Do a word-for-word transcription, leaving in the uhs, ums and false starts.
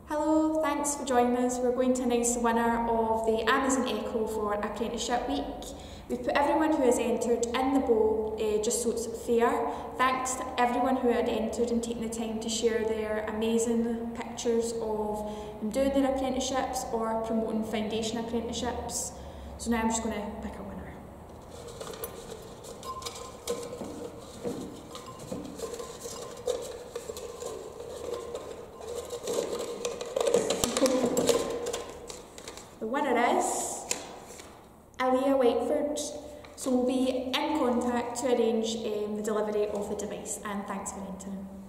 Hello, thanks for joining us. We're going to announce the winner of the Amazon Echo for Apprenticeship Week. We've put everyone who has entered in the bowl uh, just so it's fair. Thanks to everyone who had entered and taken the time to share their amazing pictures of them doing their apprenticeships or promoting foundation apprenticeships. So now I'm just going to pick a winner. The winner is Aaliyah Whiteford, so we'll be in contact to arrange um, the delivery of the device, and thanks for entering.